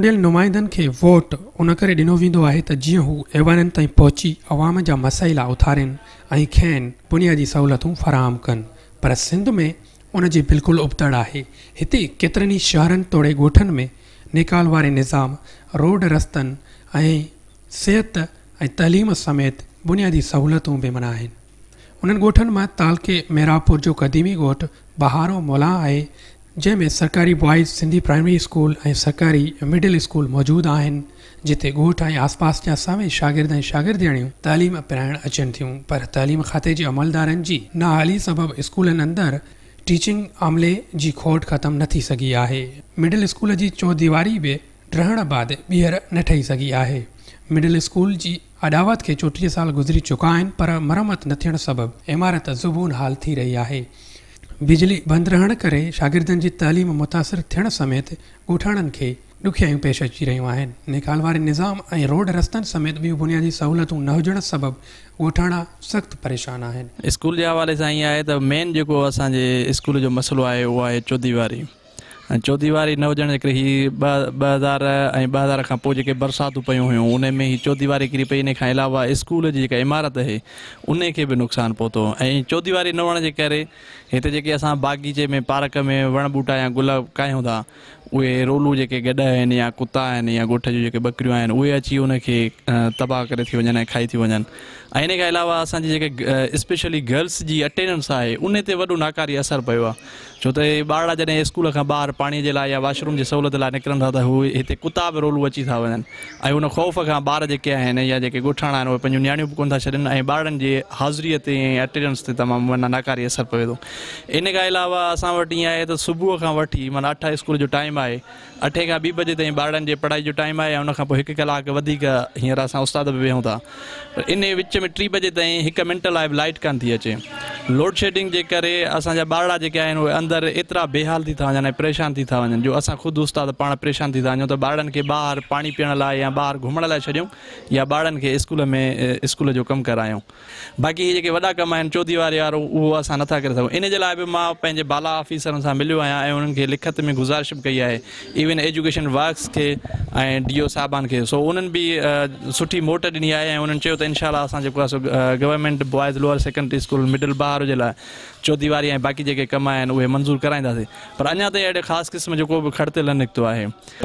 चूंडियल नुमाइंदनि खे वोट उन करे ॾिनो वेंदो आहे त जीअं हू ऐवाननि ताईं पहुची अवाम जा मसाइला उथारनि ऐं खेनि बुनियादी सहूलियतूं फ़राहम कनि। पर सिंध में उन जी बिल्कुलु उबतड़ आहे। हिते केतिरनि ई शहरनि तोड़े ॻोठनि में निकाल वारे निज़ाम, रोड रस्तनि ऐं सिहत ऐं तइलीम समेत बुनियादी सहूलियतूं बि मना आहिनि। उन्हनि ॻोठनि मां तालके मेरापुर जो क़दीमी ॻोठु बहारो मोला आहे, जंहिंमें सरकारी बॉइज़ सिंधी प्राइमरी स्कूल ऐं सरकारी मिडिल स्कूल मौजूदु आहिनि, जिते ॻोठ ऐं आसपास जा सभई शागिर्द ऐं शागिर्दियाणियूं तालीम पिराइण अचनि थियूं। पर तालीम खाते जे अमलदारनि जी नाहाली सबबि स्कूलनि अंदरि टीचिंग अमले जी खोट ख़तमु न थी सघी आहे। मिडिल स्कूल जी चौदीवारी बि रहण बाद ॿीहर न ठही सघी आहे। मिडिल स्कूल जी अॾावत खे 34 साल गुज़री चुका आहिनि, पर मरमत न थियण सबबि इमारत ज़ुबून हाल थी रही आहे। बिजली बंदि रहण करे शागिर्दनि जी तालीम मुतासिर थियण समेत ॻोठाणनि खे ॾुखियायूं पेश अची रहियूं आहिनि। निकाल वारे निज़ाम ऐं रोड रस्तनि समेत ॿियूं बुनियादी सहूलियतूं न हुजण सबबि ॻोठाणा सख़्तु परेशान आहिनि। स्कूल जे हवाले सां ईअं आहे त मेन जेको असांजे स्कूल जो मसइलो आहे उहो आहे चौदीवारी। ऐं चौदीवारी न हुजण जे करे हीअ 2000 ऐं 2000 खां पोइ जेके बरसातूं पयूं हुयूं उन में ही चौदीवारी किरी पई। इन खां अलावा स्कूल जी जेका इमारत आहे उन खे बि नुक़सानु पहुतो। ऐं चौदीवारी न हुअण जे करे हिते जेके असां बाग़ीचे में पार्क में वण ॿूटा या गुल कायूं था, उहे रोलू जेके गॾ आहिनि या कुता आहिनि या ॻोठ जूं जेके ॿकरियूं आहिनि उहे अची उनखे तबाह करे थी वञनि ऐं खाई थी वञनि। ऐं इन खां अलावा असांजी जेके स्पेशली गर्ल्स जी अटेंडेंस आहे उन ते वॾो नाकारी असरु पियो आहे। छो त ॿार जॾहिं स्कूल खां ॿाहिरि पाणीअ जे लाइ या वॉशरूम जी सहूलियत लाइ निकिरनि था त उहे हिते कुता बि रोलू अची था वञनि। ऐं उन ख़ौफ़ खां ॿार जेके आहिनि या जेके ॻोठाणा आहिनि उहे पंहिंजूं नियाणियूं बि कोन था छॾनि ऐं ॿारनि जे हाज़िरीअ ते ऐं अटेंडेंस ते तमामु माना नाकारी असरु पए थो। इन खां अलावा असां वटि ईअं आहे त सुबुह खां वठी माना 8 स्कूल जो टाइम आहे, 8 खां 2 बजे ताईं ॿारनि जे पढ़ाई जो टाइम आहे ऐं उनखां पोइ 1 कलाक वधीक हींअर असां उस्ताद बि वेहूं था। इन विच में 3 बजे ताईं 1 मिंट लाइ बि लाइट कान थी अचे। लोड शेडिंग जे करे असांजा ॿार जेके आहिनि उहे अंदरि एतिरा बेहाल थी था वञनि ऐं परेशान थी था वञनि जो असां ख़ुदि उस्ताद पाण परेशान थी था वञूं त ॿारनि खे ॿाहिरि पाणी पीअण लाइ या ॿाहिरि घुमण लाइ छॾियूं या ॿारनि खे स्कूल में स्कूल जो कमु करायूं। बाक़ी इहे जेके वॾा कम आहिनि चौदीवारी वारो उहो असां नथा करे सघूं। इन जे लाइ बि मां पंहिंजे बाला ऑफिसरनि सां मिलियो आहियां ऐं उन्हनि खे लिखत में गुज़ारिश बि कई आहे, इवन एजुकेशन वर्क्स खे ऐं DO साहिबान खे। सो उन्हनि बि सुठी मोट ॾिनी आहे ऐं उन्हनि चयो त इनशाला असां जेको आहे सो government boys lower secondary school middle बहार जे लाइ चौदीवारी ऐं बाक़ी जेके कम आहिनि उहे मंज़ूरु कराईंदासीं। पर अञा ताईं अहिड़े ख़ासि क़िस्म जो को बि खड़ितल न निकितो आहे।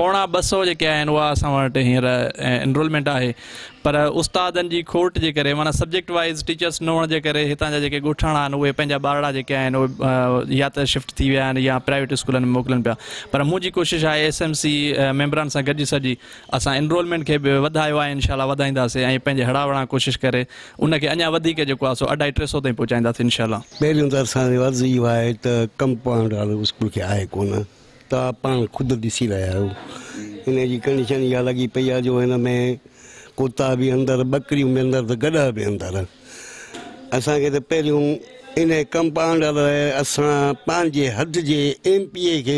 250 जेके आहिनि उहा असां वटि हींअर एनरोलमेंट आहे, पर उस्तादनि जी खोट जे करे माना सब्जेक्ट वाइज़ टीचर्स न हुअण जे करे हितां जा जेके ॻोठाणा आहिनि उहे पंहिंजा ॿारड़ा जेके आहिनि उहे या त शिफ्ट थी विया आहिनि या प्राइवेट स्कूलनि में मोकिलनि पिया। पर मुंहिंजी कोशिशि आहे SMC मेंबरनि सां गॾिजी सॼी असां एनरोलमेंट खे बि वधायो आहे, इनशाला वधाईंदासीं ऐं पंहिंजे हड़ावड़ा कोशिशि करे उनखे अञा वधीक जेको आहे सो 250-300 ताईं पहुचाईंदासीं इनशाला। पहिरियों त असांजी अर्ज़ु इहो आहे त कंपाउंड वारो स्कूल खे आहे कोन, तव्हां पाण ख़ुदि ॾिसी रहिया आहियो। इन जी कंडीशन इहा लॻी पई आहे जो हिन में कुता बि अंदरि, ॿकरियूं बि अंदरि, त गॾा बि अंदरि। असांखे त पहिरियों इन कंपाउंड लाइ असां पंहिंजे हद जे MPA खे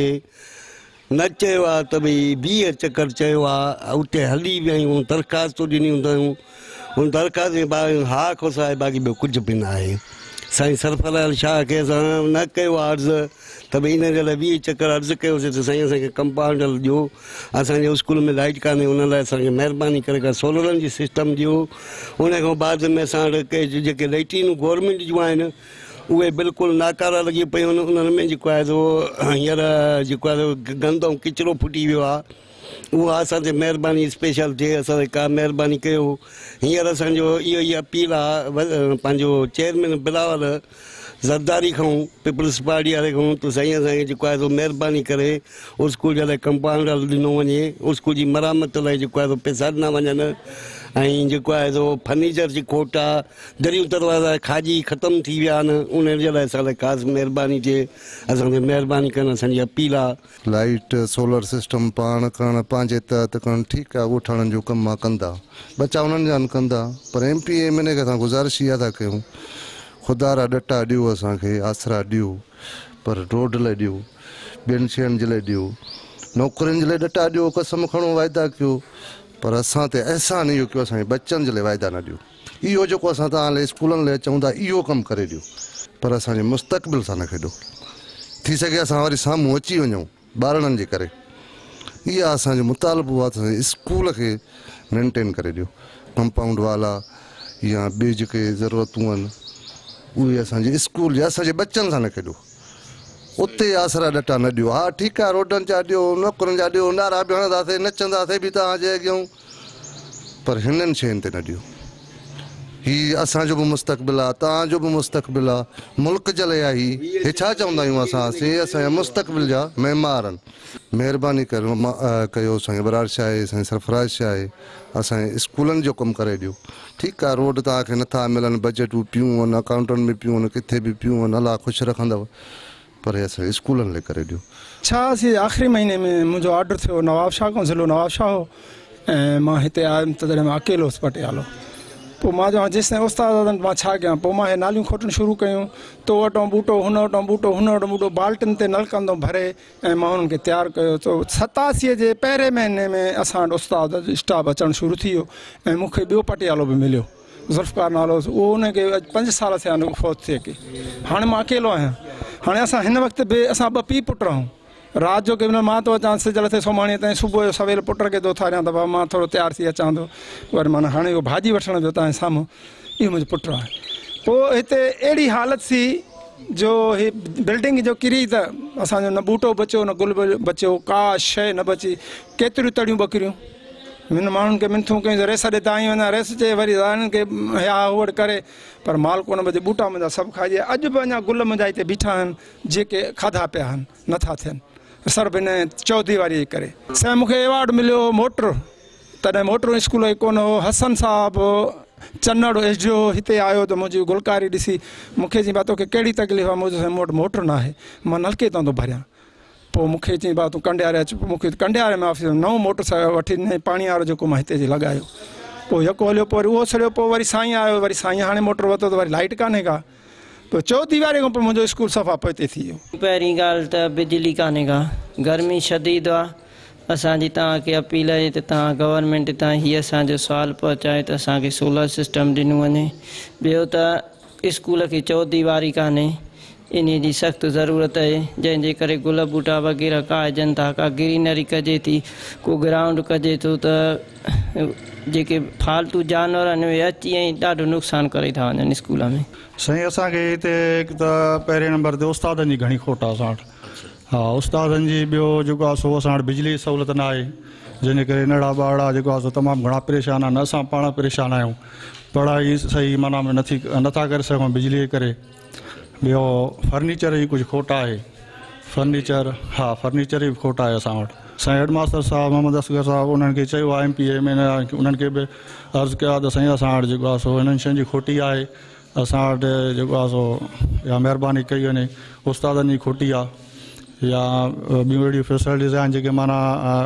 न चयो आहे त भई 20 चकर चयो आहे, उते हली विया आहियूं, दरख़्वास्तूं ॾिनियूं अथऊं, उन दरख़्वास्त जे बारे में हा खोस आहे, बाक़ी ॿियो कुझु बि न आहे। साईं सरफराज शाह खे असां न कयो आहे अर्ज़ु त भई इन जे लाइ 20 चकर अर्ज़ु कयोसीं त साईं असांखे कंपाउंडर ॾियो, असांजे स्कूल में लाइट कान्हे उन लाइ असांखे महिरबानी करे का सोलरनि जी सिस्टम ॾियो। उन खां बाद में असां वटि जेके लैट्रिनूं गवर्नमेंट जूं आहिनि उहे बिल्कुलु नाकारा लॻी पियूं आहिनि। उन्हनि में जेको आहे सो हींअर जेको आहे गंदो किचिरो फुटी वियो आहे, उहा असां ते महिरबानी स्पेशल थिए, असां ते का महिरबानी कयो। हींअर असांजो इहो ई अपील आहे पंहिंजो चेयरमैन बिलावल ज़रदारी खां, पीपल्स पार्टी वारे खां, त साईं असांखे जेको आहे सो महिरबानी करे स्कूल जे लाइ कंपाउंडर ॾिनो वञे, स्कूल जी मरामत लाइ जेको आहे सो पैसा ॾिना वञनि। ऐं जेको आहे सो फर्नीचर जी खोट आहे, दरियूं दरवाज़ा खाजी ख़तमु थी विया आहिनि, उन जे लाइ असां लाइ ख़ासि महिरबानी थिए, असांखे महिरबानी करणु असांजी अपील आहे। लाइट सोलर सिस्टम पाण करणु पंहिंजे तहत करणु ठीकु आहे, ॻोठाणनि जो कमु आहे कंदा, बचा उन्हनि जा कंदा, पर MPA MLA खे असां गुज़ारिश इहा था कयूं ख़ुदा ॾटा ॾियो, असांखे आसरा ॾियो, पर रोड लाइ ॾियो, ॿियनि शयुनि जे लाइ ॾियो, नौकरियुनि जे लाइ ॾटा ॾियो, कसम खणो, वाइदा कयो, पर असां ते अहसान इहो कयो असांजे बच्चनि जे लाइ वाइदा न ॾियो। इहो जेको असां तव्हां लाइ स्कूलनि लाइ चऊं था इहो कमु करे ॾियो, पर असांजे मुस्तक़बिल सां न खेॾो। थी सघे असां वरी साम्हूं अची वञूं ॿारनि जे करे, इहा असांजो मुतालबो आहे त स्कूल खे मेंटेन करे ॾियो कंपाउंड वाला या ॿिए जेके ज़रूरतूं आहिनि उहे असांजे स्कूल जा असांजे बच्चनि सां न खेॾो उते आसरा ॾटा न ॾियो हा ठीकु आहे रोडनि जा ॾियो नौकरनि जा ॾियो नारा बि हणंदासीं नचंदासीं बि तव्हांजे अॻियां पर हिननि शयुनि ते न ॾियो हीउ असांजो बि मुस्तक़बिल आहे तव्हांजो बि मुस्तक़बिल आहे मुल्क जे लाइ आहे हीअ छा चवंदा आहियूं असां असांजा मुस्तक़बिल जा महिमान आहिनि महिरबानी कयो साईं बरार शाह आहे साईं सरफराज शाह आहे असांजे स्कूलनि जो कमु करे ॾियो ठीकु आहे रोड तव्हांखे नथा मिलनि बजटूं पियूं आहिनि अकाउंटनि में पियूं आहिनि किथे बि पियूं आहिनि अलाह ख़ुशि रखंदव पर असांजे स्कूलनि लाइ करे ॾियो छा असीं आख़िरी महीने में मुंहिंजो ऑर्डर थियो नवाब शाह खां ज़िलो नवाब शाह हो ऐं मां हिते आयुमि त तॾहिं मां अकेलो हुउसि पटियालो पोइ मां चवां जेसिताईं उस्तादनि मां छा कयां पोइ मां हे नालियूं खोटणु शुरू कयूं तो वटो ॿूटो हुन वटो ॿूटो हुन वटो ॿूटो बाल्टिन ते नलकंदो भरे ऐं मां हुननि खे तयारु कयो तो 87 जे पहिरें महीने में असां वटि उस्ताद स्टाफ अचणु शुरू थी वियो ऐं मूंखे ॿियो पटियालो बि मिलियो ज़ुल्फ़कार नालो उहो हुनखे अॼु 5 साल थिया आहिनि फ़ौत थिए की हाणे मां अकेलो आहियां हाणे असां हिन वक़्तु बि असां 2 पीउ पुट रहूं राति जो कंहिं महिल मां थो अचां सिजल ते सुभाणे ताईं सुबुह जो सवेल पुट खे थो उथारियां त बाबा मां थोरो तयारु थी अचां थो वरी माना हाणे इहो भाॼी वठण जो तव्हांजे साम्हूं इहो मुंहिंजो पुटु आहे पोइ हिते अहिड़ी हालत थी जो ही बिल्डिंग जो किरी त असांजो न ॿूटो बचियो न गुल बचियो का शइ न बची केतिरियूं तड़ियूं ॿकरियूं हिन माण्हुनि खे मिंथूं कयूं रेस ॾे तव्हां वञा रेस चए वरी हिननि खे या हुअड़ करे पर माल कोन बचे ॿूटा मुंहिंजा सभु खाइजे अॼु बि अञा गुल मुंहिंजा हिते बीठा आहिनि जेके खाधा पिया आहिनि नथा थियनि सिर्फ़ु हिन चौधरी वारी जे करे साईं मूंखे अवॉर्ड मिलियो मोटर तॾहिं मोटर स्कूल कोन हो हसन साहिबु चन्नड़ एजो हिते आयो त मुंहिंजी गुलकारी ॾिसी मूंखे चई भाउ तोखे कहिड़ी तकलीफ़ आहे मुंहिंजो मूं वटि मोटर न आहे मां नलके तां थो भरियां पोइ मूंखे चई भाउ तूं कंडियारे अच मूंखे कंडियारे में ऑफिस नओं मोटर वठी ॾिनई पाणी वारो जेको मां हिते जे लॻायो पोइ यको हलियो पोइ वरी उहो सड़ियो पोइ वरी साईं आयो वरी साईं हाणे मोटर वरितो त वरी लाइट कान्हे का पोइ चौथी वारे खां पोइ मुंहिंजो स्कूल सफ़ा पोइते थी वियो पहिरीं ॻाल्हि त बिजली कान्हे का गर्मी शदीद आहे असांजी तव्हांखे अपील आहे त तव्हां गवर्नमेंट तां हीअ असांजो सुवालु पहुचाए त असांखे सोलर सिस्टम ॾिनो वञे ॿियो त स्कूल खे चौधरी कान्हे इन जी सख़्तु ज़रूरत आहे जंहिंजे करे गुल ॿूटा वग़ैरह काइजनि था का ग्रीनरी कजे थी को ग्राउंड कजे थो त जेके फालतू जानवर आहिनि उहे अची ऐं ॾाढो नुक़सानु करे था वञनि स्कूल में साईं असांखे हिते हिकु त पहिरें नंबर ते उस्तादनि जी घणी खोट आहे असां वटि हा उस्तादनि जी ॿियो जेको आहे सो असां वटि बिजली जी सहूलियत न आहे जंहिंजे करे नंढा ॿार जेको आहे सो तमामु घणा परेशान आहिनि असां पाण परेशान आहियूं पढ़ाई सही माना में नथा करे सघूं बिजलीअ जे करे ॿियो फर्नीचर जी कुझु खोट आहे फर्नीचर जी बि खोट आहे असां वटि साईं हेडमास्टर साहिबु मोहम्मद असगर साहिबु उन्हनि खे चयो आहे MPA में उन्हनि खे बि अर्ज़ु कयो आहे त साईं असां वटि जेको आहे सो हिननि शयुनि जी खोटी आहे असां वटि जेको आहे सो या महिरबानी कई वञे उस्तादनि जी खोटी आहे या ॿियूं अहिड़ियूं फैसिलिटीज़ आहिनि जेके माना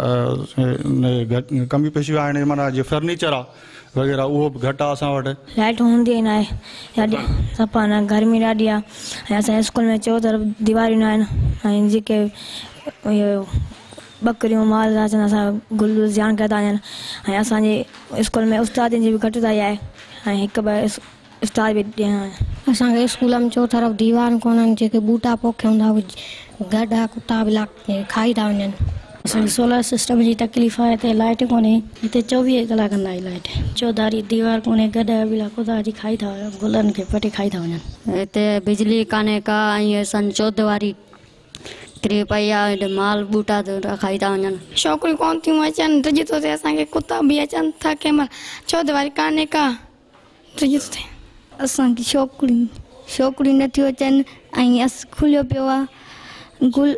कमी पेशियूं आहिनि माना जीअं फर्नीचर आहे वग़ैरह उहो बि घटि आहे असां वटि लाइट हूंदी न आहे ॾाढी सफ़ा न गर्मी ॾाढी आहे ऐं असांजे स्कूल में चओ तरफ़ दीवारियूं न आहिनि ऐं जेके इहो ॿकरियूं माल अचनि असां गुल ध्यानु करे था वञनि ऐं असांजे स्कूल में उस्तादनि जी बि घटिताई आहे ऐं हिकु ॿ उस्ताद बि ॾियणु असांखे स्कूल में चओ तरफ़ दीवार कोन्हनि जेके ॿूटा पोखिया हूंदा गॾा कुता बि खाई था वञनि असांखे सोलर सिस्टम जी तकलीफ़ आहे हिते लाइट कोन्हे हिते 24 कलाक कंदा आहे लाइट चौधारी दीवार कोन्हे गॾा बिला कुता जी खाई था वञनि गुलनि खे पटे खाई था वञनि हिते बिजली कान्हे का ऐं असांजी चौधरी किरी पई आहे माल ॿूटा खाई था वञनि छोकिरियूं कोन थियूं अचनि ड्रिज थो थिए असांखे कुता बि अचनि था कंहिं महिल चौधरी कान्हे का ड्रिज थो थिए असांखे छोकिरियूं नथियूं अचनि ऐं खुलियो पियो आहे गुल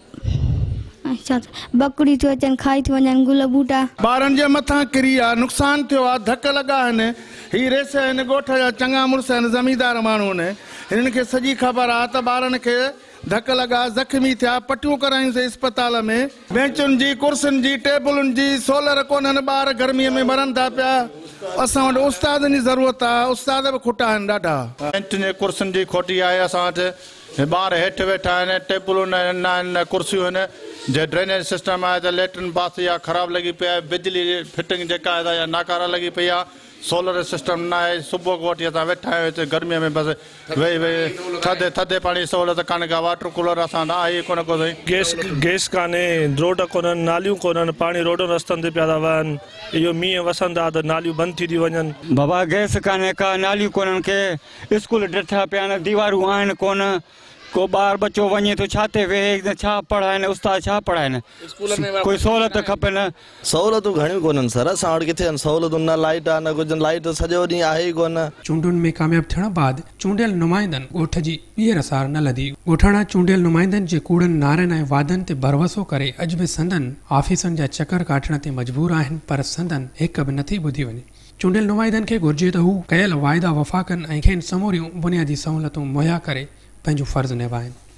बकरियूं थियूं अचनि खाई थियूं वञनि गुल ॿूटा ॿारनि जे मथां किरी आहे नुक़सानु थियो आहे धक लॻा आहिनि हीअ रेस आहिनि ॻोठ जा चङा मुड़ुस आहिनि ज़मींदार माण्हू आहिनि हिननि खे सॼी ख़बर आहे त ॿारनि खे धक लॻा ज़ख़्मी थिया पटियूं करायूंसीं इस्पताल में बेंचुनि जी कुर्सियुनि जी टेबलुनि जी सोलर कोन्हनि ॿार गर्मीअ में मरनि था पिया असां वटि उस्तादनि जी ज़रूरत आहे उस्ताद बि खुटा आहिनि ॾाढा बेंचुनि जी कुर्सियुनि जी खोटी आहे असां वटि ॿार हेठि वेठा आहिनि टेबलूं न आहिनि कुर्सियूं आहिनि जे ड्रेनेज सिस्टम आहे त लेट्रिन बाथ या ख़राबु लॻी पई आहे बिजली जी फिटिंग जेका आहे या नाकारा लॻी पई आहे सोलर सिस्टम न आहे सुबुह खां वठी असां वेठा आहियूं हिते गर्मीअ में बसि वेही वेही थधे पाणी सहूलियत कान्हे का वाटर कूलर असां न आहे कोन को साईं गैस कान्हे रोड कोन्हनि नालियूं कोन्हनि पाणी रोडनि रस्तनि ते पिया था वहनि इहो मींहं वसंदा त नालियूं बंदि थी थियूं वञनि बाबा गैस कान्हे का नालियूं कोन्हनि के स्कूल ॾिठा पिया आहिनि दीवारूं आहिनि कोन को ॿार बच्चो वञे थो छा ते वेहे छा पढ़ाइनि उस्ताद छा पढ़ाइनि कोई सहूलियत खपे न सहूलियतूं घणियूं कोन्हनि सर असां वटि किथे आहिनि सहूलियतूं न लाइट आहे न कुझु लाइट सॼो ॾींहुं आहे ई कोन चूंडुनि में कामयाब थियण बैदि चूंडियल नुमाइंदनि ॻोठ जी ॿीहर सार न लधी ॻोठाणा चूंडियल नुमाइंदनि जे कूड़नि नारनि ऐं वादनि ते भरवसो करे अॼु बि संदन ऑफिसनि जा चकर काटण ते मजबूर आहिनि पर संदन हिक बि नथी ॿुधी वञे चूंडियल नुमाइंदनि खे घुर्जे त हू कयल वाइदा वफ़ा कनि ऐं खेनि समूरियूं बुनियादी सहूलियतूं मुहैया करे पंहिंजो फ़र्ज़ु निभाइनि।